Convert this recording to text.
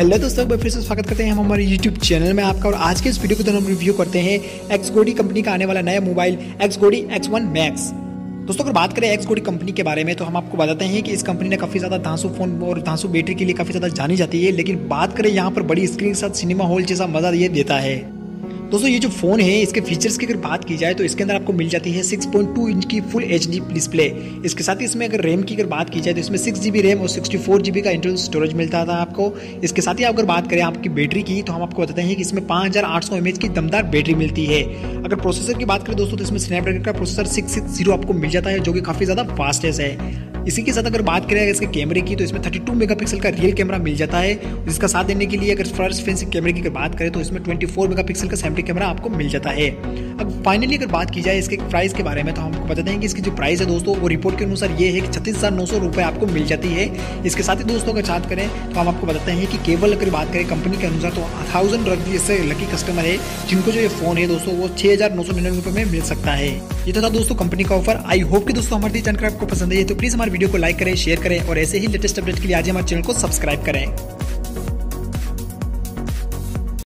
Hello दोस्तों, फिर से स्वागत करते हैं हम हमारे YouTube चैनल में आपका। और आज के इस वीडियो के दौरान हम रिव्यू करते हैं एक्सगोडी कंपनी का आने वाला नया मोबाइल एक्सगोडी X1 मैक्स। दोस्तों अगर बात करें एक्सगोडी कंपनी के बारे में तो हम आपको बताते हैं कि इस कंपनी ने काफ़ी ज़्यादा धांसू फोन और धांसू बैटरी के लिए काफ़ी ज़्यादा जानी जाती है, लेकिन बात करें यहाँ पर बड़ी स्क्रीन के साथ सिनेमा हॉल जैसा मज़ा ये देता है। दोस्तों ये जो फ़ोन है इसके फीचर्स की अगर बात की जाए तो इसके अंदर आपको मिल जाती है 6.2 इंच की फुल HD डिस्प्ले। इसके साथ ही इसमें अगर रैम की अगर बात की जाए तो इसमें 6GB रैम और 64GB का इंटरनल स्टोरेज मिलता था आपको। इसके साथ ही अगर बात करें आपकी बैटरी की तो हम आपको बताते हैं कि इसमें 5800 mAh की दमदार बैटरी मिलती है। अगर प्रोसेसर की बात करें दोस्तों तो इसमें स्नैपड्रैगन का प्रोसेसर 660 आपको मिल जाता है, जो कि काफ़ी ज़्यादा फास्टेस्ट है। इसी के साथ अगर बात करें इसके कैमरे की तो इसमें 32 मेगापिक्सल का रियल कैमरा मिल जाता है। इसका साथ देने के लिए अगर फर्स्ट फेस कैमरे की अगर बात करें तो इसमें 24 मेगापिक्सल का सेल्फी कैमरा आपको मिल जाता है। अब फाइनली अगर बात की जाए इसके प्राइस के बारे में तो हम आपको बताते हैं कि इसकी जो प्राइस है दोस्तों वो रिपोर्ट के अनुसार ये है कि 36,900 रुपये आपको मिल जाती है। इसके साथ ही दोस्तों अगर बात करें तो हम आपको बताते हैं कि केवल अगर बात करें कंपनी के अनुसार तो 1000 से लकी कस्टमर है जिनको जो ये फोन है दोस्तों वो 6,999 रुपये में मिल सकता है। ये तो था दोस्तों कंपनी का ऑफर। आई होप कि दोस्तों हमारी जानकारी आपको पसंद है तो प्लीज हमारे वीडियो को लाइक करें, शेयर करें और ऐसे ही लेटेस्ट अपडेट के लिए आज हमारे चैनल को सब्सक्राइब करें।